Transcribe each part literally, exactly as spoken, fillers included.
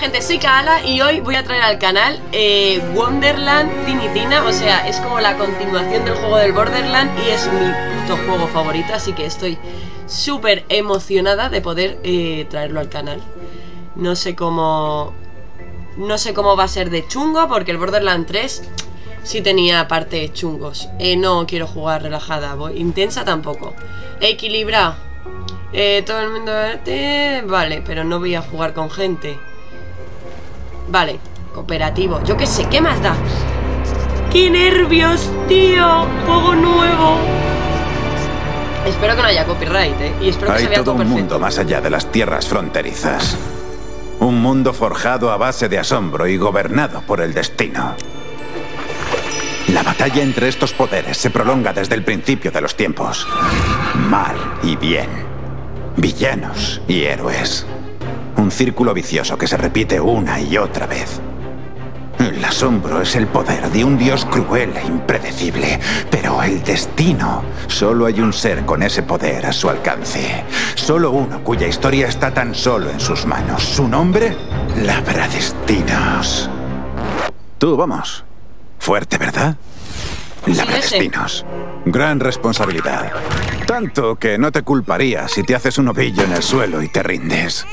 gente, soy Kaala y hoy voy a traer al canal eh, Wonderland Tiny Tina. O sea, es como la continuación del juego del Borderland y es mi puto juego favorito, así que estoy súper emocionada de poder eh, traerlo al canal. No sé cómo... No sé cómo va a ser de chungo, porque el Borderland tres sí tenía partes chungos. eh, No quiero jugar relajada, voy intensa tampoco. Equilibrado. Eh, todo el mundo... Eh, vale, pero no voy a jugar con gente. Vale, cooperativo. Yo qué sé, ¿qué más da? ¡Qué nervios, tío! ¡Juego nuevo! Espero que no haya copyright, ¿eh? Y espero que Hay se vea todo todo un perfecto. mundo más allá de las tierras fronterizas. Un mundo forjado a base de asombro y gobernado por el destino. La batalla entre estos poderes se prolonga desde el principio de los tiempos. Mal y bien. Villanos y héroes. Un círculo vicioso que se repite una y otra vez. El asombro es el poder de un dios cruel e impredecible. Pero el destino... Solo hay un ser con ese poder a su alcance. Solo uno cuya historia está tan solo en sus manos. Su nombre... Labradestinos. Tú, vamos. Fuerte, ¿verdad? Labradestinos. Gran responsabilidad. Tanto que no te culparía si te haces un ovillo en el suelo y te rindes.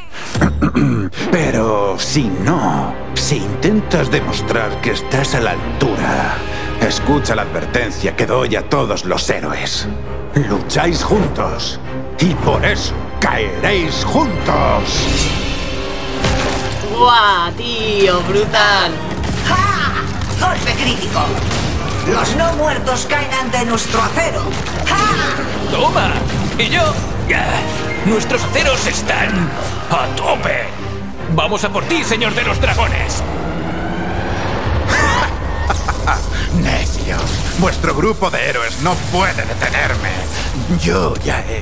Pero si no, si intentas demostrar que estás a la altura, escucha la advertencia que doy a todos los héroes. Lucháis juntos y por eso caeréis juntos. ¡Guau, tío! ¡Brutal! ¡Ja! ¡Golpe crítico! Los no muertos caen ante nuestro acero. ¡Ja! ¡Toma! ¿Y yo? ¡Ya! ¡Nuestros aceros están a tope! ¡Vamos a por ti, señor de los dragones! Necios, vuestro grupo de héroes no puede detenerme. Yo ya he...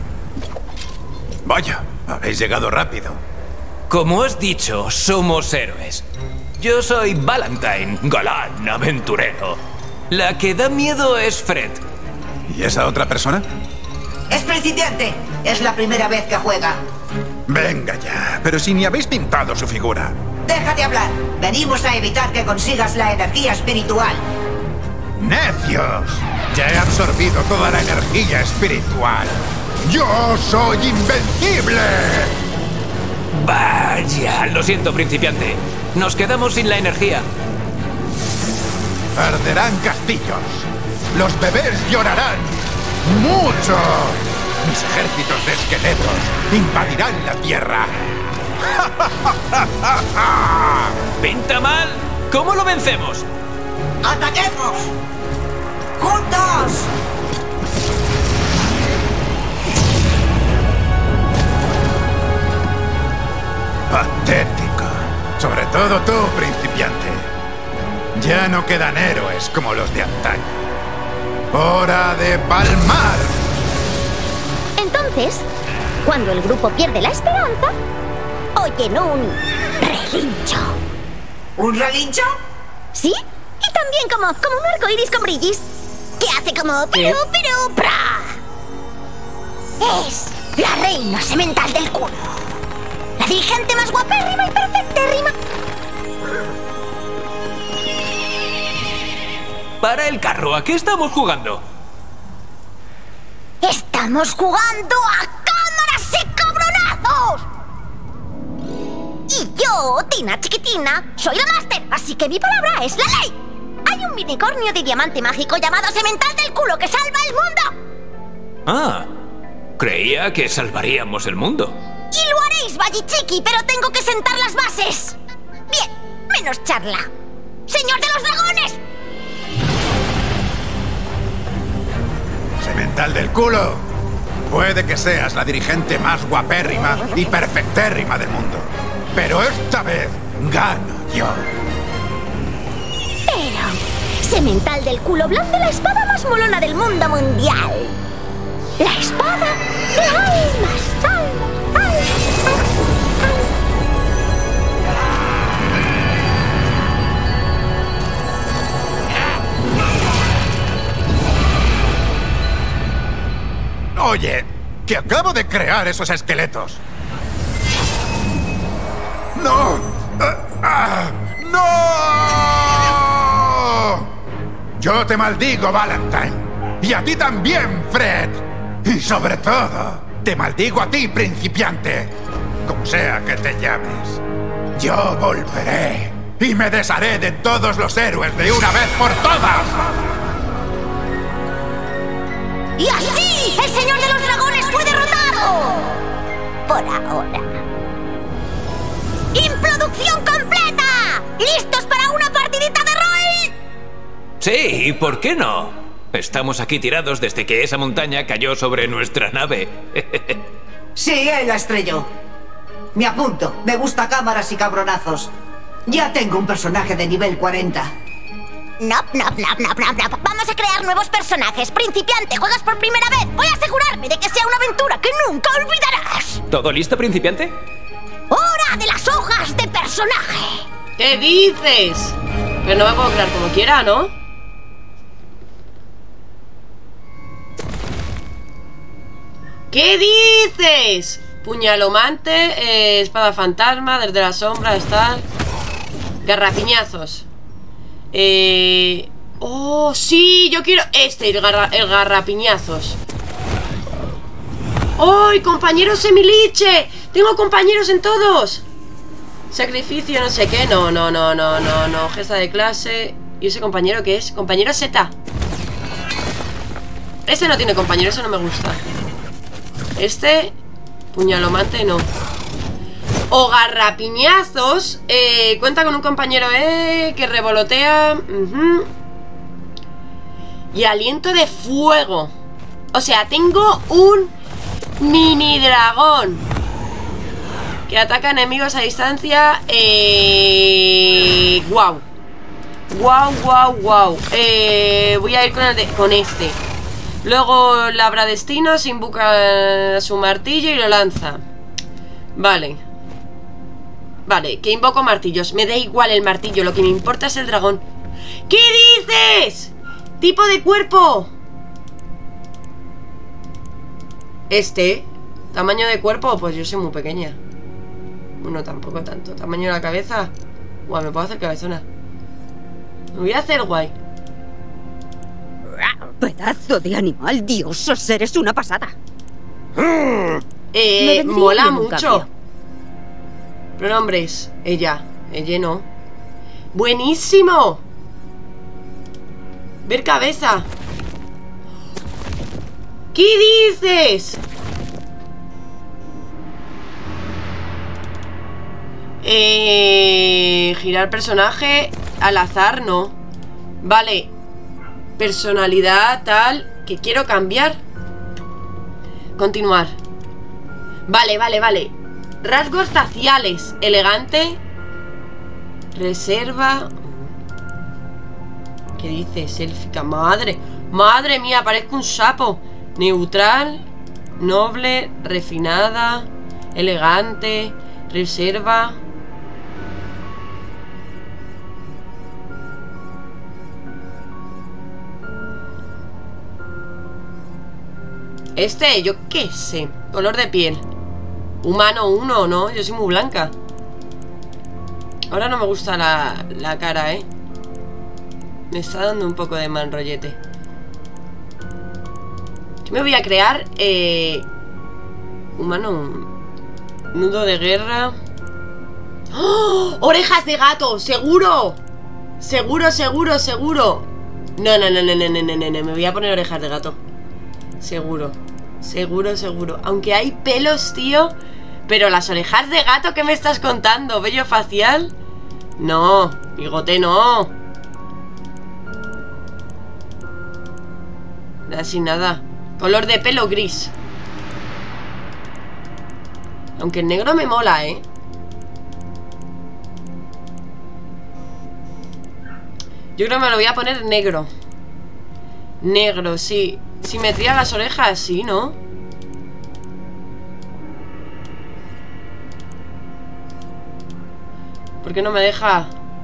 Vaya, habéis llegado rápido. Como has dicho, somos héroes. Yo soy Valentine, galán, aventurero. La que da miedo es Fred. ¿Y esa otra persona? Es principiante. Es la primera vez que juega. Venga ya, pero si ni habéis pintado su figura. Deja de hablar. Venimos a evitar que consigas la energía espiritual. ¡Necios! Ya he absorbido toda la energía espiritual. ¡Yo soy invencible! Vaya, lo siento, principiante. Nos quedamos sin la energía. Arderán castillos. Los bebés llorarán. ¡Mucho! Mis ejércitos de esqueletos invadirán la tierra. ¿Pinta mal? ¿Cómo lo vencemos? ¡Ataquemos! ¡Juntos! Patético. Sobre todo tú, principiante. Ya no quedan héroes como los de antaño. ¡Hora de palmar! Entonces, cuando el grupo pierde la esperanza, oyen un relincho. ¿Un relincho? ¿Sí? Y también como, como un arco iris con brillis, que hace como pero, pero, pra. Es la reina semental del culo. La dirigente más guapérrima y perfectérrima. Para el carro, ¿a qué estamos jugando? ¡Estamos jugando a cámaras y cabronazos! Y yo, Tina Chiquitina, soy la máster, así que mi palabra es la ley. Hay un minicornio de diamante mágico llamado Semental del Culo que salva el mundo. Ah, creía que salvaríamos el mundo. Y lo haréis, Vallichiqui, pero tengo que sentar las bases. Bien, menos charla. ¡Señor de los dragones! Semental del culo. Puede que seas la dirigente más guapérrima y perfectérrima del mundo. Pero esta vez gano yo. Pero... Semental del Culo blande la espada más molona del mundo mundial. La espada de almas. Almas, almas, almas. Oye, que acabo de crear esos esqueletos. ¡No! ¡Ah! ¡No! Yo te maldigo, Valentine. Y a ti también, Fred. Y sobre todo, te maldigo a ti, principiante. Como sea que te llames. Yo volveré y me desharé de todos los héroes de una vez por todas. ¡Y así! ¡El Señor de los Dragones fue derrotado! Por ahora. ¡Introducción completa! ¿Listos para una partidita de rol? Sí, ¿por qué no? Estamos aquí tirados desde que esa montaña cayó sobre nuestra nave. Sí, él la estrelló. Me apunto. Me gusta cámaras y cabronazos. Ya tengo un personaje de nivel cuarenta. No, no, no, no, no, no. Vamos a crear nuevos personajes. Principiante, juegas por primera vez. Voy a asegurarme de que sea una aventura que nunca olvidarás. ¿Todo listo, principiante? ¡Hora de las hojas de personaje! ¿Qué dices? Pero no me puedo crear como quiera, ¿no? ¿Qué dices? Puñalomante, eh, espada fantasma, desde la sombra, está. Garrapiñazos. Eh... Oh, sí, yo quiero este, el, garra, el garrapiñazos. ¡Ay, compañeros semiliche! ¡Tengo compañeros en todos! Sacrificio, no sé qué. No, no, no, no, no, no. Gesta de clase. ¿Y ese compañero qué es? Compañero Z. Este no tiene compañero, eso no me gusta. Este, puñalomante, no. O garrapiñazos, eh, cuenta con un compañero eh, que revolotea. uh-huh. Y aliento de fuego. O sea, tengo un mini dragón que ataca enemigos a distancia. Eh... Wow. Wow, wow, wow. Eh, voy a ir con, el de, con este. Luego labra destinos, invoca su martillo y lo lanza. Vale. Vale, que invoco martillos. Me da igual el martillo, lo que me importa es el dragón. ¿Qué dices? Tipo de cuerpo. Este. Tamaño de cuerpo, pues yo soy muy pequeña. Bueno, tampoco tanto. Tamaño de la cabeza. Guau, me puedo hacer cabezona. Me voy a hacer guay. Pedazo de animal, Dios, eres una pasada. Eh, mola mucho. Pronombres. Ella. Ella no. ¡Buenísimo! Ver cabeza. ¿Qué dices? Eh, girar personaje al azar, no. Vale. Personalidad tal que quiero cambiar. Continuar. Vale, vale, vale. Rasgos faciales. Elegante. Reserva. ¿Qué dices? Élfica. Madre. Madre mía, parezco un sapo. Neutral. Noble. Refinada. Elegante. Reserva. Este, yo qué sé. Color de piel. Humano uno, ¿no? Yo soy muy blanca. Ahora no me gusta la, la cara, ¿eh? Me está dando un poco de mal rollete. Yo me voy a crear eh, humano. Nudo de guerra. ¡Oh! ¡Orejas de gato! ¡Seguro! Seguro, seguro, seguro. No, no, no, no, no, no, no, no, no. Me voy a poner orejas de gato. Seguro. Seguro, seguro. Aunque hay pelos, tío. Pero las orejas de gato, ¿qué me estás contando? ¿Vello facial? No, bigote no. Así nada. Color de pelo gris. Aunque el negro me mola, ¿eh? Yo creo que me lo voy a poner negro. Negro, sí. Simetría a las orejas, sí, ¿no? ¿Por qué no me deja?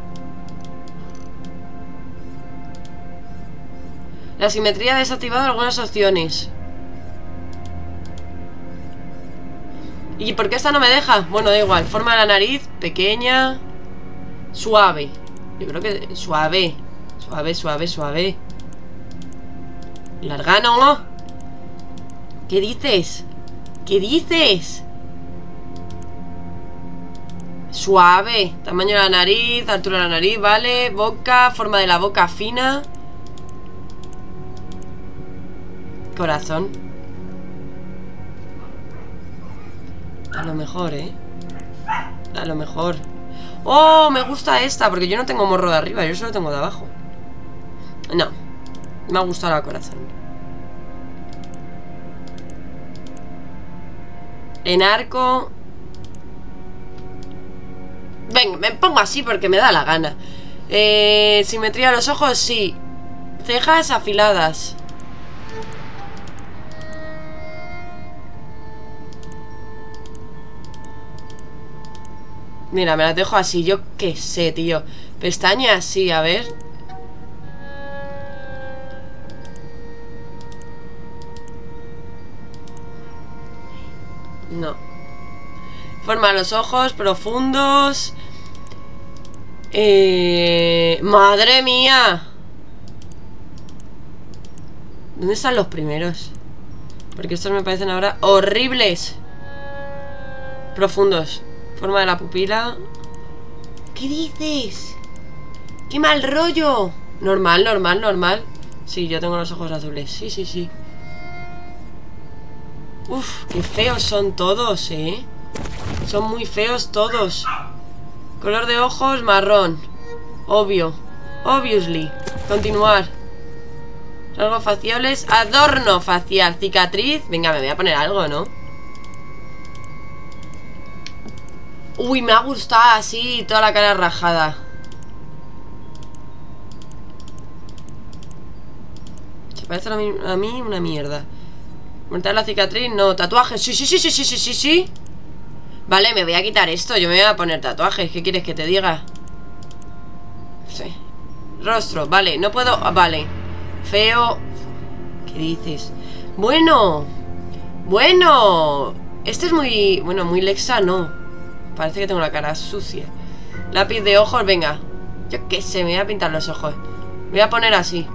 La simetría ha desactivado algunas opciones. ¿Y por qué esta no me deja? Bueno, da igual. Forma de la nariz, pequeña. Suave. Yo creo que suave. Suave, suave, suave. Largano. ¿Qué dices? ¿Qué dices? Suave. Tamaño de la nariz, altura de la nariz, vale. Boca, forma de la boca fina. Corazón. A lo mejor, ¿eh? A lo mejor. ¡Oh! Me gusta esta, porque yo no tengo morro de arriba, yo solo tengo de abajo. No. Me ha gustado la corazón. En arco. Venga, me pongo así porque me da la gana. eh, Simetría de los ojos, sí. Cejas afiladas. Mira, me las dejo así, yo qué sé, tío. Pestañas, sí, a ver. No. Forma los ojos profundos. eh... ¡Madre mía! ¿Dónde están los primeros? Porque estos me parecen ahora horribles. Profundos. Forma de la pupila. ¿Qué dices? ¡Qué mal rollo! Normal, normal, normal. Sí, yo tengo los ojos azules. Sí, sí, sí. Uf, qué feos son todos, ¿eh? Son muy feos todos. Color de ojos marrón. Obvio. Obviously. Continuar. Rasgos faciales. Adorno facial. Cicatriz. Venga, me voy a poner algo, ¿no? Uy, me ha gustado así. Toda la cara rajada. Se parece a mí, a mí una mierda. Montar la cicatriz, no. Tatuajes, sí, sí, sí, sí, sí, sí, sí, sí. Vale, me voy a quitar esto. Yo me voy a poner tatuajes. ¿Qué quieres que te diga? Sí. Rostro, vale, no puedo. Vale. Feo. ¿Qué dices? Bueno. Bueno. Este es muy. Bueno, muy Lexa, no. Parece que tengo la cara sucia. Lápiz de ojos, venga. Yo qué sé, me voy a pintar los ojos. Me voy a poner así.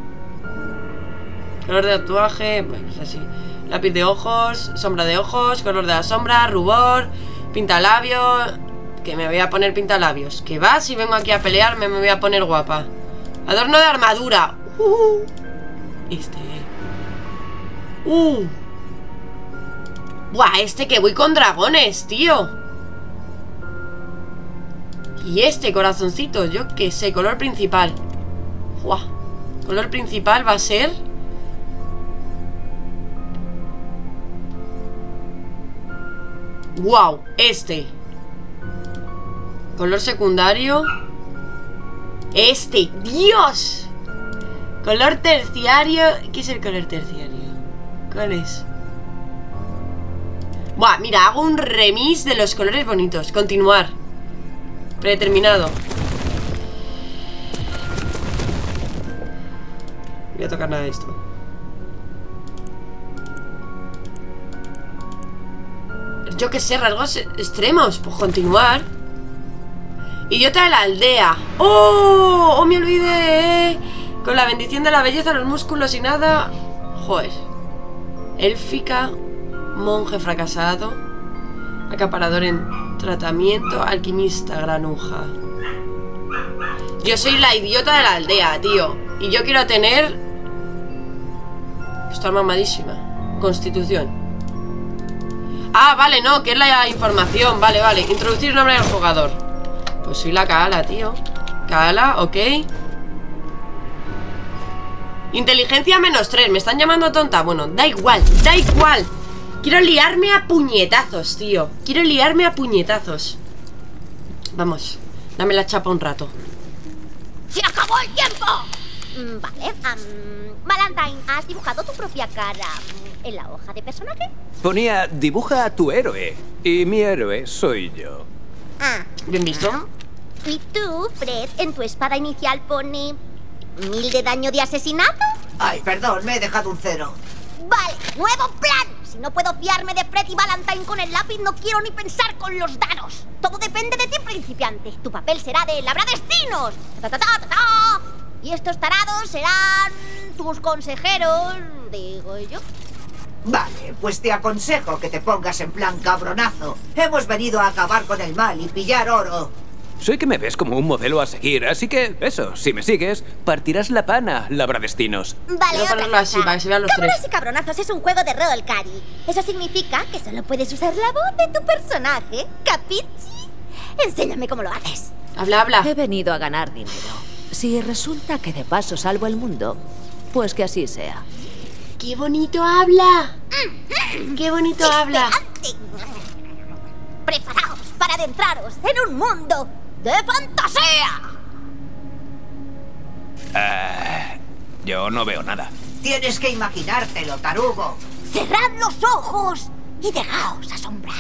Color de tatuaje, bueno, pues así. Lápiz de ojos, sombra de ojos, color de la sombra, rubor, pintalabios. Que me voy a poner pintalabios. Que va, si vengo aquí a pelearme me voy a poner guapa. Adorno de armadura. Uh, este. Uh. Buah, este que voy con dragones, tío. Y este corazoncito, yo qué sé, color principal. Buah. Color principal va a ser. Wow, este. Color secundario. Este, Dios. Color terciario. ¿Qué es el color terciario? ¿Cuál es? Buah, mira, hago un remix de los colores bonitos. Continuar. Predeterminado. No voy a tocar nada de esto. Yo qué sé, rasgos extremos. Pues continuar. Idiota de la aldea. ¡Oh! ¡Oh, me olvidé! Con la bendición de la belleza, los músculos y nada. Joder. Élfica. Monje fracasado. Acaparador en tratamiento. Alquimista, granuja. Yo soy la idiota de la aldea, tío. Y yo quiero tener... Está mamadísima. Constitución. Ah, vale, no, que es la información. Vale, vale, introducir nombre del jugador. Pues soy la Kaala, tío. Kaala, ok. Inteligencia menos tres, ¿me están llamando tonta? Bueno, da igual, da igual. Quiero liarme a puñetazos, tío. Quiero liarme a puñetazos. Vamos, dame la chapa un rato. ¡Se acabó el tiempo! Mm, vale, um, Valentine, ¿has dibujado tu propia cara en la hoja de personaje? Ponía, dibuja a tu héroe. Y mi héroe soy yo. Ah. Bien visto. ¿Y tú, Fred, en tu espada inicial pone... mil de daño de asesinato? Ay, perdón, me he dejado un cero. Vale, nuevo plan. Si no puedo fiarme de Fred y Valentine con el lápiz, no quiero ni pensar con los dados. Todo depende de ti, principiante. Tu papel será de labradestinos. Ta, ta, ta, ta, ta. Y estos tarados serán tus consejeros, digo yo. Vale, pues te aconsejo que te pongas en plan cabronazo. Hemos venido a acabar con el mal y pillar oro. Sé que me ves como un modelo a seguir, así que eso, si me sigues, partirás la pana, labradestinos. Vale, Voy a otra ponerlo así, cosa. para que se vean los Cabronas tres. y cabronazos es un juego de rol, Cari. Eso significa que solo puedes usar la voz de tu personaje, ¿capichi? Enséñame cómo lo haces. Habla, habla. He venido a ganar dinero. Si resulta que de paso salvo el mundo, pues que así sea. ¡Qué bonito habla! ¡Qué bonito habla! Chispeante. Preparaos para adentraros en un mundo de fantasía. Ah, yo no veo nada. Tienes que imaginártelo, tarugo. Cerrad los ojos y dejaos asombrar.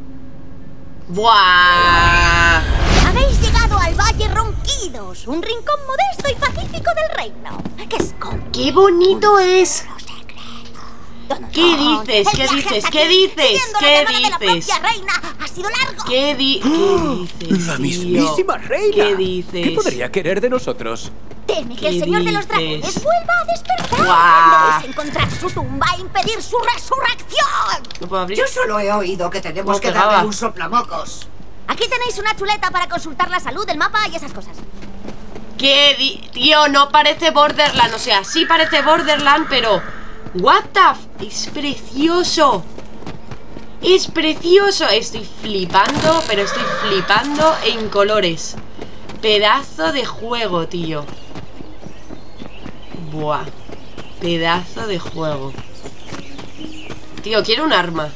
¡Buah! Habéis llegado al Valle Ronquidos, un rincón modesto y pacífico del reino, que esconde ¡Qué bonito es! los secretos. ¿Qué dices? El ¿Qué viaje dices? hasta ¿Qué aquí, dices? siguiendo la ¿Qué llamada de la dices? propia reina ha sido largo. ¿Qué, di ¿Qué dices, La tío? mismísima reina. ¿Qué dices? ¿Qué podría querer de nosotros? Teme que ¿Qué el señor de los dices? dragones vuelva a despertar. Guau. Debéis encontrar su tumba e impedir su resurrección. ¿No puedo abrir? Yo solo he oído que tenemos No que pegaba. darle un soplamocos. Aquí tenéis una chuleta para consultar la salud, el mapa y esas cosas. ¿Qué di Tío, no parece Borderland. O sea, sí parece Borderland, pero... What the f... Es precioso. Es precioso. Estoy flipando, pero estoy flipando en colores. Pedazo de juego, tío. Buah. Pedazo de juego. Tío, quiero un arma.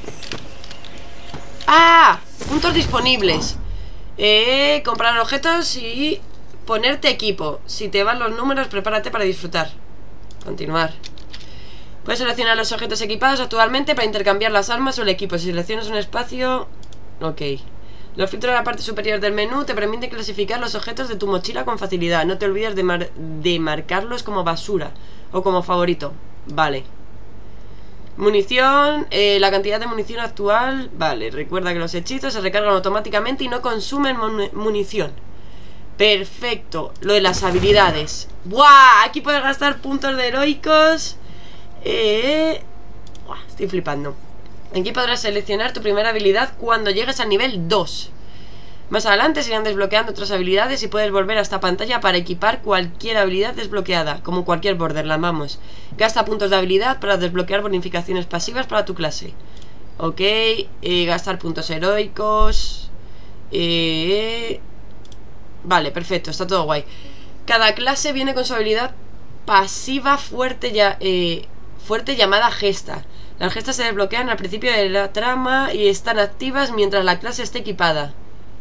¡Ah! Puntos disponibles. Eh, comprar objetos y ponerte equipo. Si te van los números, prepárate para disfrutar. Continuar. Puedes seleccionar los objetos equipados actualmente para intercambiar las armas o el equipo. Si seleccionas un espacio... Ok. Los filtros de la parte superior del menú te permiten clasificar los objetos de tu mochila con facilidad. No te olvides de, mar de marcarlos como basura o como favorito. Vale. Munición, eh, la cantidad de munición actual. Vale, recuerda que los hechizos se recargan automáticamente y no consumen mun munición. Perfecto. Lo de las habilidades. ¡Buah! Aquí puedes gastar puntos de heroicos. Eh... Buah, estoy flipando. Aquí podrás seleccionar tu primera habilidad cuando llegues al nivel dos. Más adelante se irán desbloqueando otras habilidades y puedes volver a esta pantalla para equipar cualquier habilidad desbloqueada, como cualquier Borderland, vamos. Gasta puntos de habilidad para desbloquear bonificaciones pasivas para tu clase. Ok, eh, gastar puntos heroicos. Eh... Vale, perfecto, está todo guay. Cada clase viene con su habilidad pasiva fuerte, ya, eh, fuerte llamada gesta. Las gestas se desbloquean al principio de la trama y están activas mientras la clase esté equipada.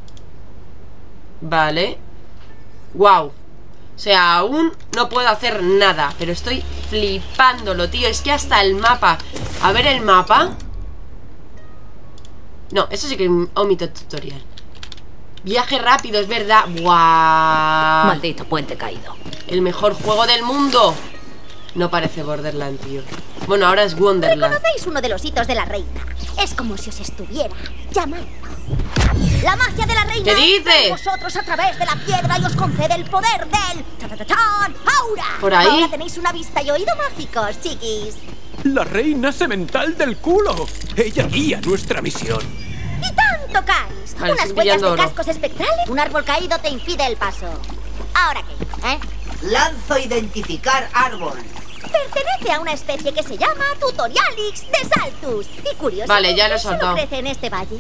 Vale. Wow. O sea, aún no puedo hacer nada, pero estoy flipándolo, tío. Es que hasta el mapa. A ver el mapa. No, eso sí que omito tutorial. Viaje rápido, es verdad. ¡Guau! Maldito puente caído. El mejor juego del mundo. No parece Borderland, tío. Bueno, ahora es Wonderland. ¿Reconocéis uno de los hitos de la reina? Es como si os estuviera llamando. La magia de la reina ¿Qué dices? entra en vosotros a través de la piedra y os concede el poder del ¡ta-ta-ta-tan! ¡Aura! Por ahí. Ahora tenéis una vista y oído mágicos, chiquis. La reina semental del culo. Ella guía nuestra misión. ¡Y tanto caes! Vale, Unas estoy huellas pillando de oro. cascos espectrales. Un árbol caído te impide el paso. ¿Ahora qué? ¿Eh? Lanzo identificar árbol. Pertenece a una especie que se llama Tutorialix de Saltus. Y curioso, Vale, ya lo he solo soltado. crece en este valle.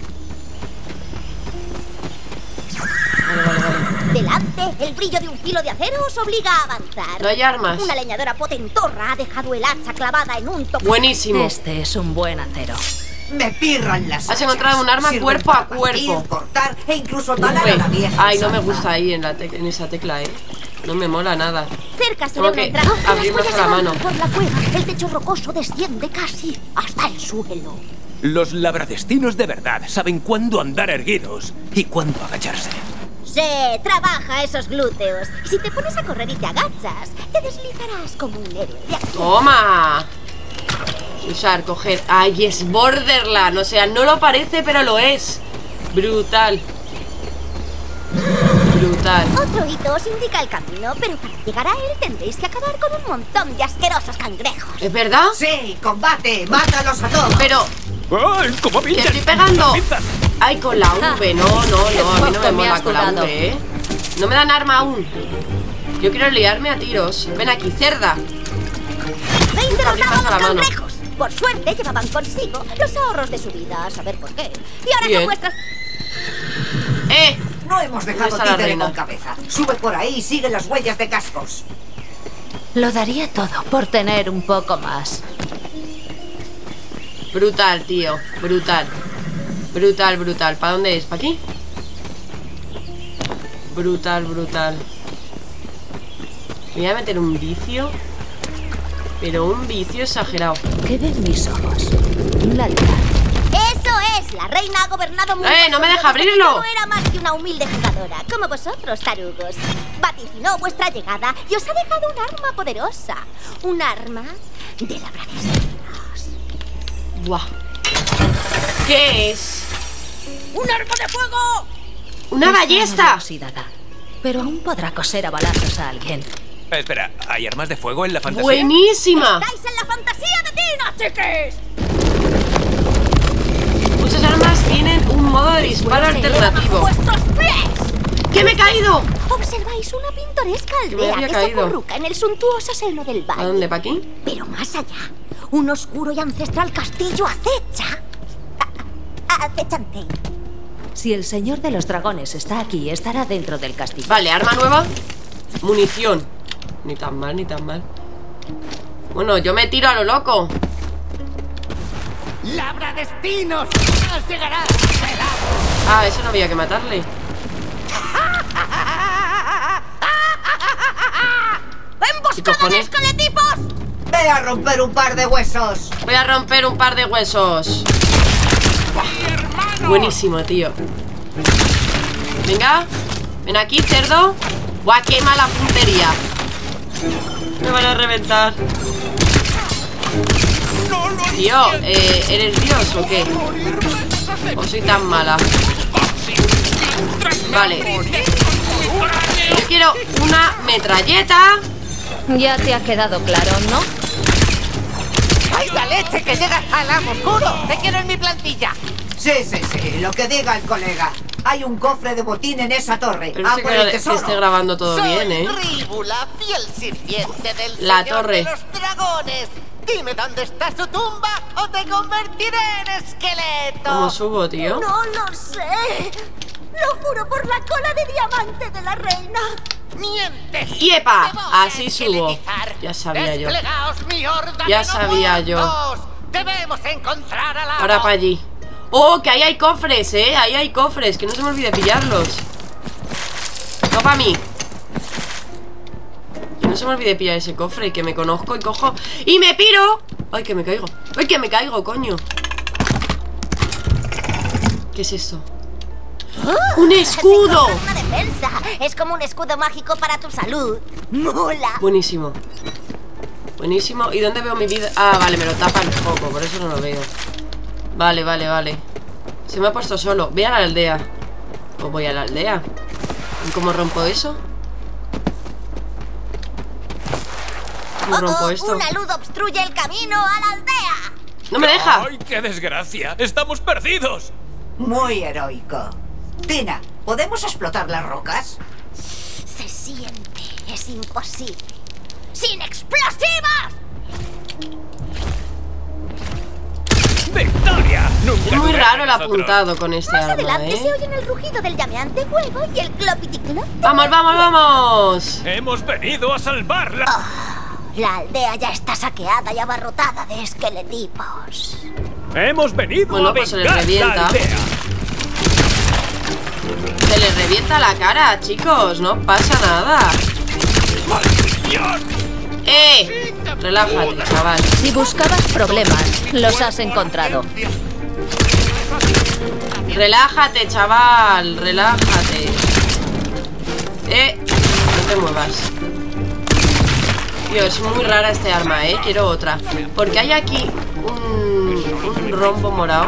Vale, vale, vale. Delante, el brillo de un filo de acero os obliga a avanzar. No hay armas. Una leñadora potentorra ha dejado el hacha clavada en un toque. Buenísimo. Este es un buen acero. Me pirran las Has hachas. encontrado un arma Sirven cuerpo a para cuerpo. partir, cortar e incluso talar Uf, a la vieja. ay, no me usanza. gusta ahí en, la tec- en esa tecla, eh. No me mola nada. Cerca se Tengo ve una que entrada. Las abrirnos huellas a la avanzan mano. por la cueva. El techo rocoso desciende casi hasta el suelo. Los labradestinos de verdad saben cuándo andar erguidos y cuándo agacharse. Se trabaja esos glúteos. Y si te pones a correr y te agachas, te deslizarás como un héroe de acción. ¡Toma! Usar, coger. ¡Ay, es Borderland! O sea, no lo parece, pero lo es. Brutal. Brutal. Otro hito os indica el camino, pero para llegar a él tendréis que acabar con un montón de asquerosos cangrejos. ¿Es verdad? Sí, combate, mátalos a todos. Pero... ¡Ay, cómo ¡te pintan! estoy pegando! ¡Ay, con la V! No, no, no, a mí no me Me mola has con la dudado. V, ¿eh? No me dan arma aún. Yo quiero liarme a tiros. Ven aquí, cerda. veinte Abrí derrotados paso la los mano. cangrejos. Por suerte llevaban consigo los ahorros de su vida, a saber por qué. Y ahora Bien. son vuestras... ¡Eh! No hemos dejado ¿Dónde está la títere reina? con cabeza. Sube por ahí y sigue las huellas de cascos. Lo daría todo por tener un poco más. Brutal, tío. Brutal. Brutal, brutal. ¿Para dónde es? ¿Para aquí? Brutal, brutal. Me voy a meter un vicio. Pero un vicio exagerado. ¿Qué ven mis ojos? La luna. Eso es, la reina ha gobernado mundo. ¡Eh, no me deja abrirlo! No era más que una humilde jugadora, como vosotros, tarugos. Vaticinó vuestra llegada y os ha dejado un arma poderosa. Un arma de labradores. Buah. ¿Qué es? ¡Un arma de fuego! ¡Una Está ballesta! oxidada, pero aún podrá coser a balazos a alguien. Espera, ¿hay armas de fuego en la fantasía? ¡Buenísima! ¡Estáis en la fantasía de Tina, chiquis! Muchas armas tienen un modo de disparo alternativo. ¡Vuestros pies! ¡Que me he caído! Observáis una pintoresca Que me aldea había que se caído. acurruca en el suntuoso seno del valle. ¿A dónde? ¿Para aquí? Pero más allá, un oscuro y ancestral castillo acecha. A- a- Acechante. Si el señor de los dragones está aquí, estará dentro del castillo. Vale, arma nueva. Munición. Ni tan mal, ni tan mal. Bueno, yo me tiro a lo loco. ¡Labra de espinos! ¡Os llegará! Ah, eso no había que matarle. ¿Qué ¡Emboscada de cojones? esqueletipos! Ve a romper un par de huesos. Voy a romper un par de huesos. Buah. Buenísimo, tío. Venga. Ven aquí, cerdo. Buah, qué mala puntería. Me van a reventar. Tío, eh, ¿eres Dios o qué? ¿O soy tan mala? Vale. Yo quiero una metralleta. Ya te ha quedado claro, ¿no? ¡Ay, la leche que llegas al amo oscuro! ¡Te quiero en mi plantilla! Sí, sí, sí, lo que diga el colega. Hay un cofre de botín en esa torre. Pero ¡A no sé por que, el que tesoro! esté grabando todo Soy bien, ¿eh? Ríbula, fiel sirviente del La señor torre. de los dragones. Dime dónde está su tumba o te convertiré en esqueleto. ¿Cómo subo, tío? No lo sé. Lo juro por la cola de diamante de la reina. ¡Mientes! ¡Yepa! Te voy a Así subo. esqueletizar. Ya sabía yo. Desplegaos mi horda Ya de sabía yo. muertos. Debemos encontrar a la... Ahora para allí. ¡Oh, que ahí hay cofres, eh! Ahí hay cofres, que no se me olvide pillarlos. No para mí. Que no se me olvide pillar ese cofre y que me conozco y cojo... ¡Y me piro! ¡Ay, que me caigo! ¡Ay, que me caigo, coño! ¿Qué es esto? ¡Un escudo! Has encontrado una defensa. Es como un escudo mágico para tu salud. ¡Mola! Buenísimo. Buenísimo. ¿Y dónde veo mi vida? Ah, vale, me lo tapa el foco, por eso no lo veo. Vale, vale, vale. Se me ha puesto solo. Ve a la aldea. O voy a la aldea. ¿Y cómo rompo eso? ¿Cómo Oh, rompo oh, esto? una luz obstruye el camino a la aldea. ¡No me deja! ¡Ay, qué desgracia! ¡Estamos perdidos! Muy heroico. Tina, ¿podemos explotar las rocas? Se siente. Es imposible. ¡Sin explosivos! ¡Victoria! Nunca Es muy dudé raro de el nosotros. apuntado con este Más arma, adelante se ¿eh? oyen el rugido del llameante huevo y el clopiticlop. ¡Vamos, vamos, vamos! ¡Hemos venido a salvarla! La aldea ya está saqueada y abarrotada de esqueletipos. ¡Hemos venido Bueno, a pues se les vengar revienta. la aldea! Se les revienta la cara, chicos. No pasa nada. ¡Maldición! ¡Eh! Relájate, chaval. Si buscabas problemas, los has encontrado. Relájate, chaval. Relájate. Eh, no te muevas. Tío, es muy rara este arma, eh. Quiero otra. Porque hay aquí un, un rombo morado?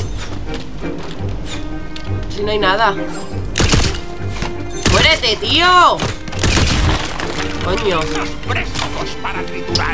Si no hay nada. ¡Muérete, tío! Coño. Para triturar.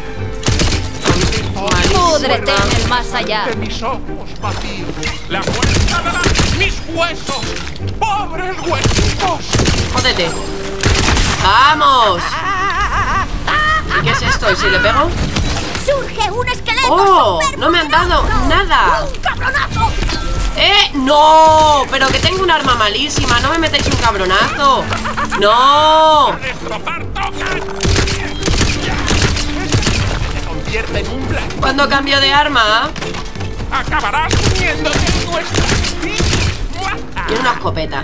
Púdrete en el más allá. De mis ojos vacíos. La fuerza de la... mis huesos. ¡Pobres huesitos! Jódete. ¡Vamos! ¿Y qué es esto? ¿Y si le pego? ¡Surge un esqueleto! ¡Oh! ¡No me han dado nada! ¡Un cabronazo! ¡Eh! ¡No! Pero que tengo un arma malísima. No me metáis un cabronazo. ¡No! ¿Cuándo cambio de arma? Acabarás uniéndote en nuestra... Tiene una escopeta.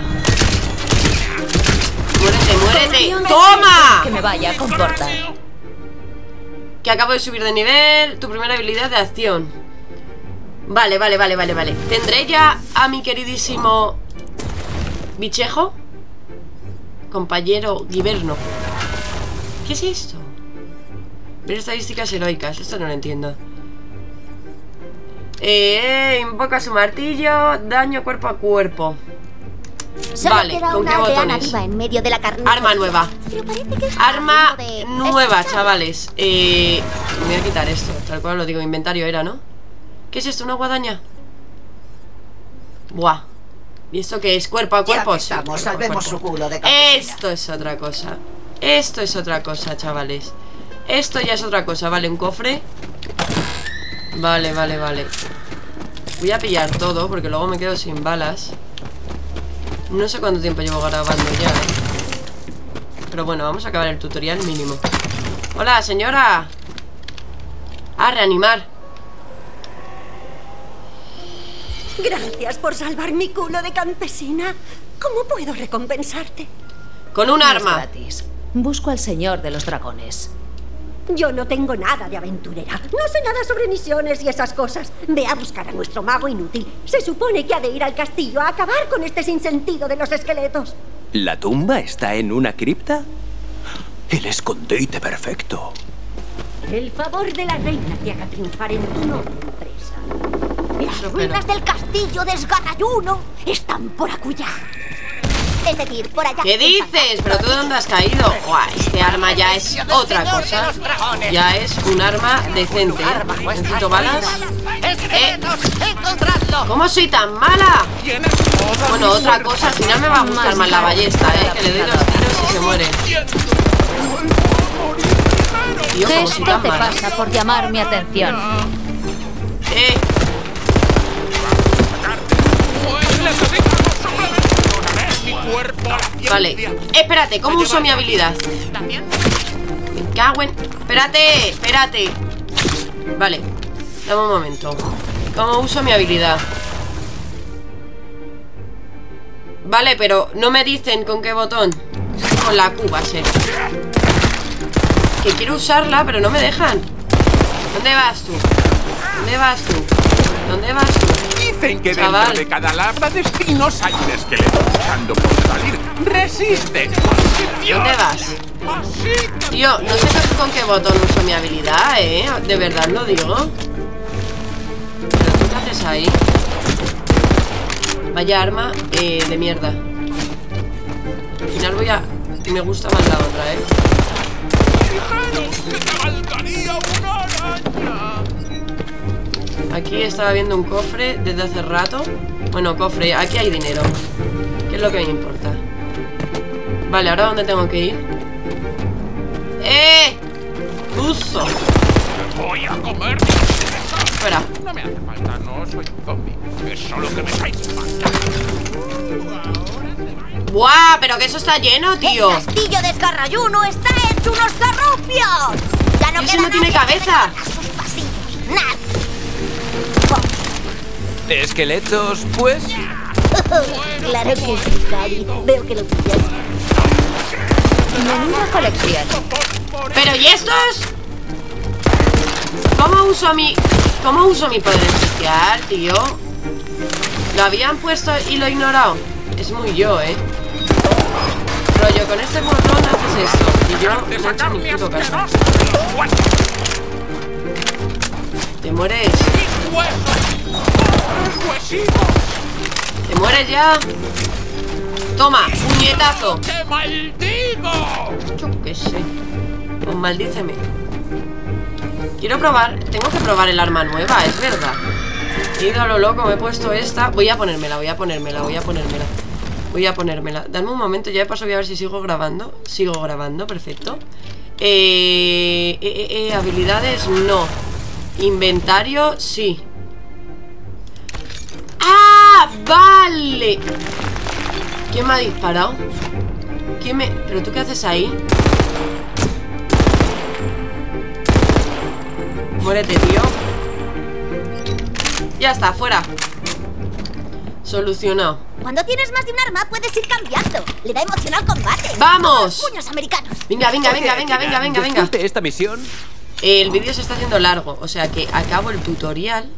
¡Muérete, muérete! ¡Toma! Que me vaya a comportar. Que acabo de subir de nivel. Tu primera habilidad de acción. Vale, vale, vale, vale, vale. ¿Tendré ya a mi queridísimo bichejo? Compañero Giverno. ¿Qué es esto? Ver estadísticas heroicas. Esto no lo entiendo. Eh, invoca su martillo. Daño cuerpo a cuerpo. Solo vale, queda ¿con una qué aldeana botones? viva en medio de la carnicería. Arma nueva. Pero parece que es Arma algo de- nueva, es- chavales. Eh, me voy a quitar esto. Tal cual lo digo, inventario era, ¿no? ¿Qué es esto? ¿Una guadaña? Buah. ¿Y esto qué es? ¿Cuerpo a Ya cuerpo? que Sí, estamos, cuerpo a salvemos cuerpo. su culo de campesina. Esto es otra cosa. Esto es otra cosa, chavales. Esto ya es otra cosa. Vale, un cofre. Vale, vale, vale. Voy a pillar todo porque luego me quedo sin balas. No sé cuánto tiempo llevo grabando ya, ¿eh? Pero bueno, vamos a acabar el tutorial mínimo. Hola, señora. A reanimar. Gracias por salvar mi culo de campesina. ¿Cómo puedo recompensarte? Con un No es arma. gratis. Busco al señor de los dragones. Yo no tengo nada de aventurera. No sé nada sobre misiones y esas cosas. Ve a buscar a nuestro mago inútil. Se supone que ha de ir al castillo a acabar con este sinsentido de los esqueletos. ¿La tumba está en una cripta? El escondite perfecto. El favor de la reina te haga triunfar en tu noble empresa. Las ruinas del castillo de Esgarrayuno están por acullá. Es decir, por allá. ¿Qué dices? ¿Pero tú de dónde has caído? Buah, este arma ya es otra cosa. Ya es un arma decente. Necesito balas. Eh, ¡Encontradlo! ¿Cómo soy tan mala? Bueno, otra cosa, al final me va a gustar más la ballesta, ¿eh? Que le doy los tiros y se muere. Tío, ¿cómo soy Esto tan te mala? pasa por llamar mi atención. Eh, vale. Espérate, ¿cómo uso mi habilidad? Me cago en... Espérate, espérate. Vale, dame un momento. ¿Cómo uso mi habilidad? Vale, pero no me dicen con qué botón. Con la Q va a ser. Que quiero usarla, pero no me dejan. ¿Dónde vas tú? ¿Dónde vas tú? ¿Dónde vas tú? Dicen que Chaval. dentro de cada labra destinos hay un esqueleto luchando por salir. ¡Resiste! ¿Dónde vas? Tío, no sé con qué botón uso mi habilidad, ¿eh? De verdad lo digo. ¿Pero tú qué haces ahí? Vaya arma eh, de mierda. Al final voy a... Me gusta más la otra, ¿eh? Aquí estaba viendo un cofre desde hace rato. Bueno, cofre, aquí hay dinero. ¿Qué es lo que me importa? Vale, ¿ahora dónde tengo que ir? ¡Eh! ¡Uso! Voy a comer. Espera. No me hace falta, no soy un zombie. Es solo que me caes falta. ¡Buah! Pero que eso está lleno, tío. El castillo de Esgarrayuno está hecho unos zarrupios. Ya no Ese queda no tiene nadie que cabeza. recorra sus pasillos. Nadie. ¿Esqueletos, pues? Claro que sí, Cari. Veo que lo pillas. Menuda colección. ¿Pero y estos? ¿Cómo uso mi... ¿Cómo uso mi poder especial, tío? ¿Lo habían puesto y lo he ignorado? Es muy yo, ¿eh? Rollo, con este botón haces esto. Y yo no he hecho ni puto caso. ¿Te mueres? ¡Mis huesos! ¡Pobres huesitos! ¿Te mueres ya? Toma, puñetazo. ¡Te maldigo! Yo qué sé. Pues maldíceme. Quiero probar. Tengo que probar el arma nueva, es verdad. He ido a lo loco, me he puesto esta. Voy a ponérmela, voy a ponérmela, voy a ponérmela. Voy a ponérmela. Dame un momento, ya de paso voy a ver si sigo grabando. Sigo grabando, perfecto. Eh, eh, eh, eh habilidades, no. Inventario, sí. ¡Ah! ¡Vale! ¿Quién me ha disparado? ¿Quién me...? ¿Pero tú qué haces ahí? Muérete, tío. Ya está, fuera. Solucionado. Cuando tienes más de un arma, puedes ir cambiando. Le da emoción al combate. ¡Vamos! Puños americanos. Venga, venga, venga, venga, venga, venga, venga. Después de esta misión, El vídeo se está haciendo largo, o sea que acabo el tutorial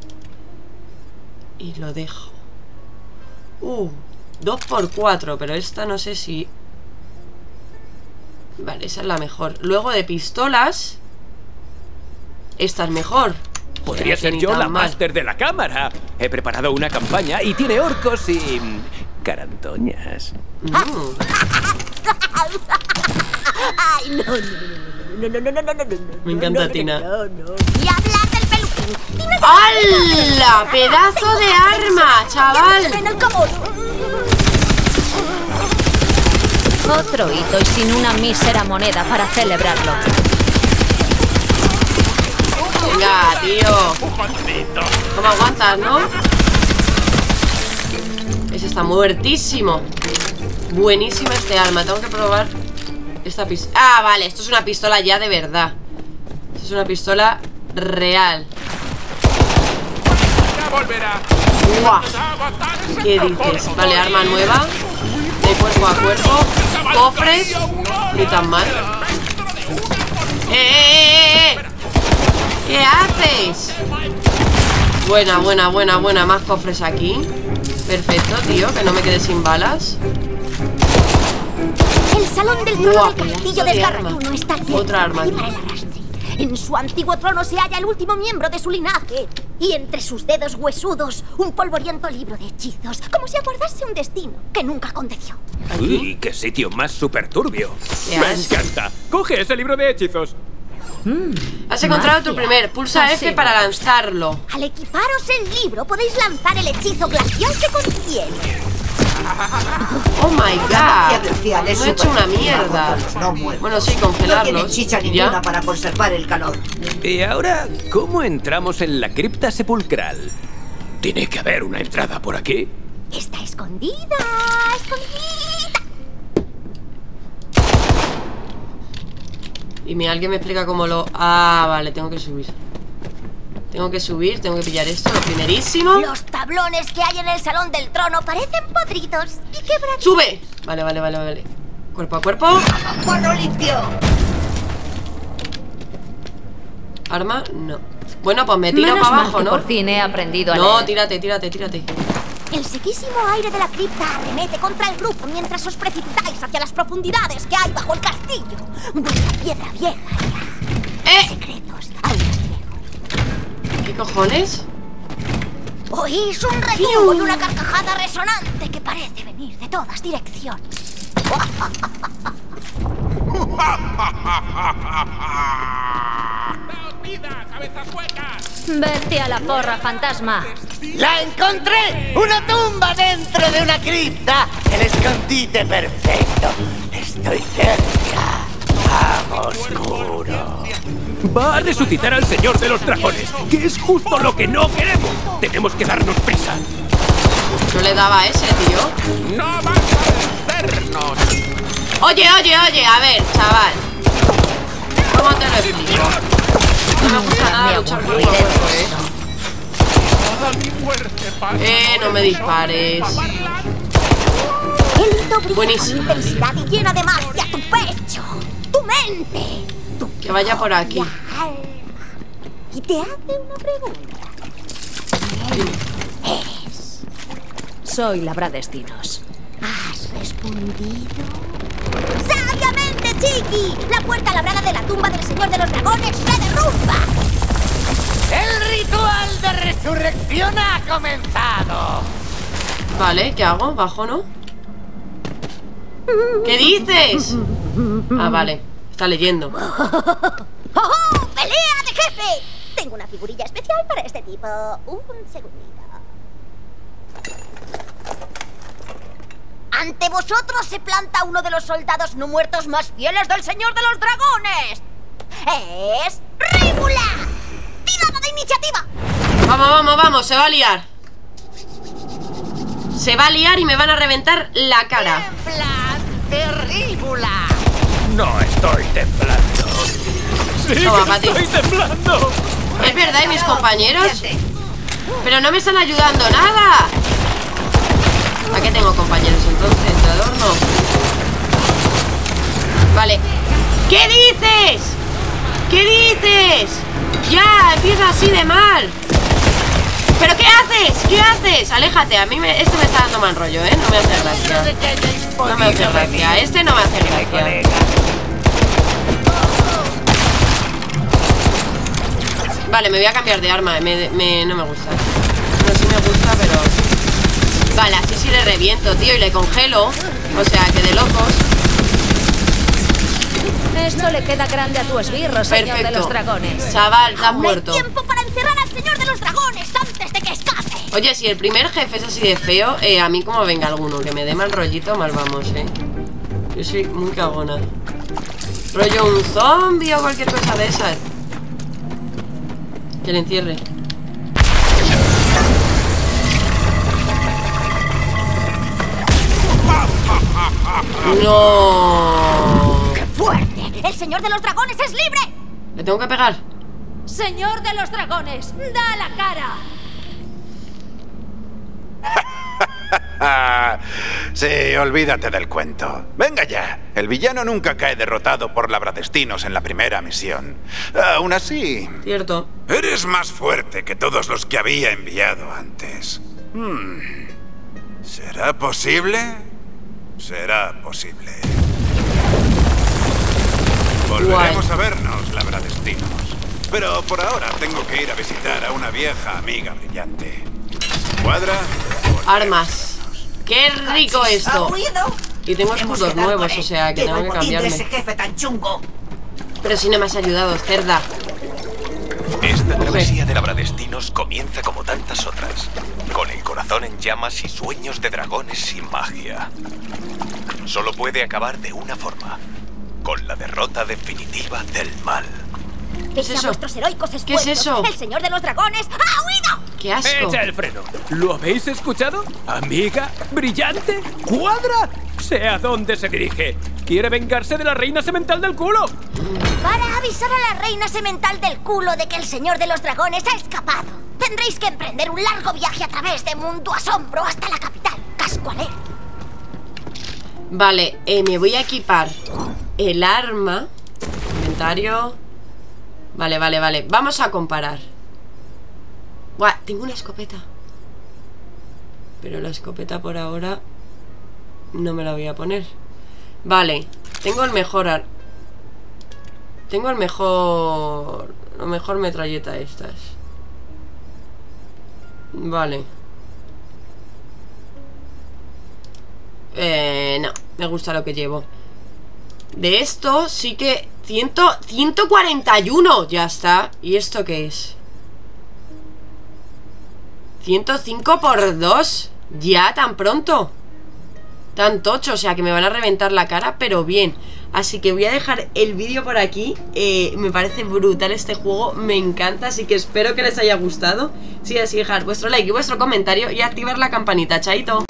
y lo dejo. Uh, dos por cuatro, pero esta no sé si... Vale, esa es la mejor. Luego de pistolas, esta es mejor. podría o sea, ser yo la máster de la cámara. He preparado una campaña y tiene orcos y... carantoñas. Mm. Ay, no, no, no, no, no, no, no, no, no. Me encanta no, no, Tina. No, no. Y hablar del peluquín. Tina, ¡Hala! ¡Pedazo de arma, chaval! en el cajón. Otro hito y sin una mísera moneda para celebrarlo. Venga, tío. ¿Cómo aguantas, no? Ese está muertísimo. Buenísima este arma. Tengo que probar esta pistola. Ah, vale, esto es una pistola ya de verdad. Esto es una pistola real. ¡Guau! ¿Qué dices? Vale, arma nueva. De cuerpo a cuerpo. Cofres. Ni tan mal. ¡Eh, eh, eh! ¿Qué haces? Buena, buena, buena, buena. Más cofres aquí. Perfecto, tío, que no me quede sin balas. El salón del trono Guau, del castillo pedazo de del arma. Garratuno está lleno Otra arma y aquí. para el arrastre. En su antiguo trono se halla el último miembro de su linaje. Y entre sus dedos huesudos, un polvoriento libro de hechizos. Como si aguardase un destino que nunca aconteció. Uy, qué sitio más súper turbio. ¿Qué Me haces? encanta. Coge ese libro de hechizos. Has encontrado tu Magia. primer. Pulsa Así F para me lanzarlo. Al equiparos el libro, podéis lanzar el hechizo glacial que contiene. Oh my magia god. glacial es No he hecho una superefectiva mierda. contra los no muertos. Bueno, sí, No tiene congelarlos. chicha y ninguna ya. para conservar el calor. Y ahora, ¿cómo entramos en la cripta sepulcral? Tiene que haber una entrada por aquí. Está escondida, escondida. Y me, alguien me explica cómo lo... Ah, vale, tengo que subir. Tengo que subir, tengo que pillar esto, lo primerísimo. Los tablones que hay en el salón del trono parecen podridos y quebrados. ¡Sube! Vale, vale, vale, vale. Cuerpo a cuerpo. ¡Mano limpio! Arma, no. Bueno, pues me tiro Menos para mal abajo, que ¿no? por fin he aprendido a No, leer. tírate, tírate, tírate. El sequísimo aire de la cripta arremete contra el grupo mientras os precipitáis hacia las profundidades que hay bajo el castillo. Vuestra piedra vieja y ¡Eh! secretos aún más viejos. ¿Qué cojones? Oís un retumbo y una carcajada resonante que parece venir de todas direcciones. ¡Daos vida, cabezas huecas! Vete a la porra, fantasma. ¡La encontré! ¡Una tumba dentro de una cripta! ¡El escondite perfecto! ¡Estoy cerca! ¡Hago oscuro! Va a resucitar al señor de los dragones, que es justo lo que no queremos. Tenemos que darnos prisa. Yo le daba a ese, tío. ¡No vas a vencernos! Oye, oye, oye, a ver, chaval. ¿Cómo te lo explico? No me gusta nada Me luchar aburriré cuerpo a de cuerpo, eh. ¡Toda mi muerte pasa! Eh, no me dispares. El hito brilla Buenísimo. con intensidad y llena de magia tu pecho, tu mente, tu Que vaya por aquí. alma. Y te hace una pregunta. ¿Quién eres? Soy labradestinos. ¿Has respondido? ¡Sabiamente, Chiqui! La puerta labrada de la tumba del señor de los dragones se derrumba. ¡El ritual de resurrección ha comenzado! Vale, ¿qué hago? ¿Bajo, no? ¿Qué dices? Ah, vale, está leyendo. ¡Oh, pelea de jefe! Tengo una figurilla especial para este tipo. Un segundito. Ante vosotros se planta uno de los soldados no muertos más fieles del Señor de los Dragones. ¡Es Rímula! ¡Tirada de iniciativa! Vamos, vamos, vamos, se va a liar. Se va a liar y me van a reventar la cara. ¡Tembla, Rímula! No estoy temblando. Sí, Toma, que Pati. estoy temblando. ¿Es verdad? ¿Y mis compañeros? Pero no me están ayudando nada. ¿A qué tengo compañeros entonces? ¿De adorno? Vale. ¿Qué dices? ¿Qué dices? Ya, empieza así de mal. ¿Pero qué haces? ¿Qué haces? Aléjate, a mí me, este me está dando mal rollo, ¿eh? No me hace gracia. No me hace gracia, este no me hace gracia. Vale, me voy a cambiar de arma, me, me, no me gusta. No, sí me gusta, pero... Vale, así sí le reviento, tío, y le congelo. O sea, que de locos. Esto le queda grande a tu esbirro, señor Perfecto. de los dragones. Chaval, te has Aún hay muerto. tiempo para encerrar al Señor de los Dragones antes de que escape. Oye, si el primer jefe es así de feo, eh, a mí como venga alguno que me dé mal rollito, mal vamos, eh. Yo soy muy cagona. Rollo un zombie o cualquier cosa de esas. Que le encierre. No. ¡Qué fuerte! ¡El Señor de los Dragones es libre! ¿Le tengo que pegar? Señor de los dragones, da la cara. Sí, olvídate del cuento. Venga ya. El villano nunca cae derrotado por labradestinos en la primera misión. Aún así... Cierto. Eres más fuerte que todos los que había enviado antes. Hmm. ¿Será posible? Será posible. Volveremos a vernos, labradestinos. Pero por ahora tengo que ir a visitar a una vieja amiga brillante. ¿Cuadra? Armas. ¡Qué rico esto! Y tengo escudos nuevos, o sea que tengo que cambiarme. Ese jefe tan chungo. Pero si no me has ayudado, cerda. Esta travesía de labradestinos comienza como tantas otras, con el corazón en llamas y sueños de dragones sin magia. Solo puede acabar de una forma, con la derrota definitiva del mal. Pese es a eso? vuestros heroicos ¿Qué esfuerzos, es eso? el Señor de los Dragones ha huido. ¡Qué asco! Echa el freno. ¿Lo habéis escuchado? ¿Amiga? ¿Brillante? ¿Cuadra? Sé a dónde se dirige. Quiere vengarse de la reina semental del culo. Para avisar a la reina semental del culo de que el Señor de los Dragones ha escapado, tendréis que emprender un largo viaje a través de Mundo Asombro hasta la capital, Cascoalén. Vale, eh, me voy a equipar el arma. Inventario. Vale, vale, vale. Vamos a comparar. Buah, tengo una escopeta. Pero la escopeta por ahora no me la voy a poner. Vale, tengo el mejor ar... Tengo el mejor... La mejor metralleta de estas. Vale. Eh, no, me gusta lo que llevo. De esto sí que... ciento cuarenta y uno, ya está. ¿Y esto qué es? ciento cinco por dos. Ya, tan pronto. Tan tocho, o sea que me van a reventar la cara, pero bien. Así que voy a dejar el vídeo por aquí. eh, Me parece brutal este juego, me encanta. Así que espero que les haya gustado. Si es así, dejar vuestro like y vuestro comentario y activar la campanita, chaito.